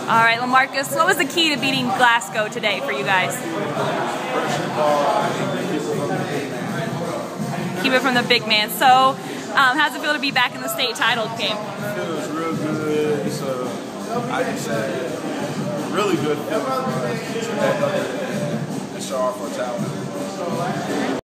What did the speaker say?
All right, LaMarcus, what was the key to beating Glasgow today for you guys? Keep it from the big man. So, how's it feel to be back in the state title game? It feels real good. It's I can say, really good feeling to show off our talent.